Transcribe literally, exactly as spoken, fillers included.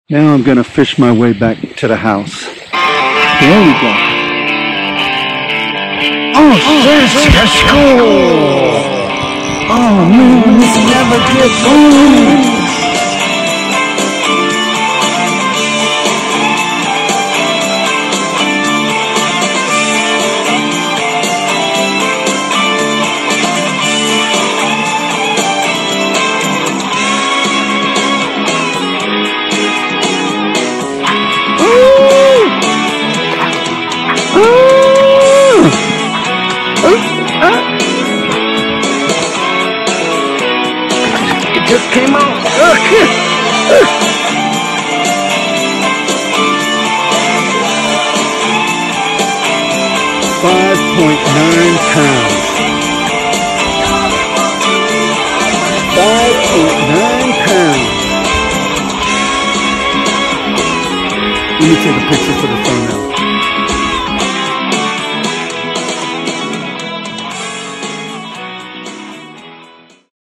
Now I'm going to fish my way back to the house. There we go. Oh, Francisco! Oh, man, this never gets old. It just came out. Five point nine pounds. Five point nine pounds. Let me take a picture for the thumbnail.